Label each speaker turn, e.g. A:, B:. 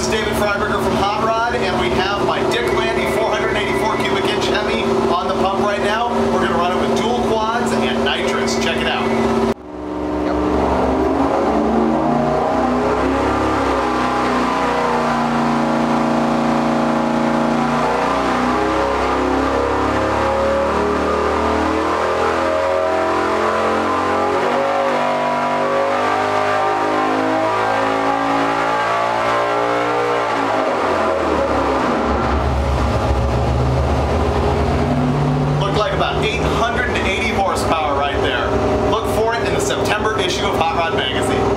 A: is David Freiburger from Hot Rod, and we have my Landy 484 cubic inch Hemi on the pump right now. We're going to run it with dual quads and nitrous. Check it out. About 880 horsepower right there. Look for it in the September issue of Hot Rod magazine.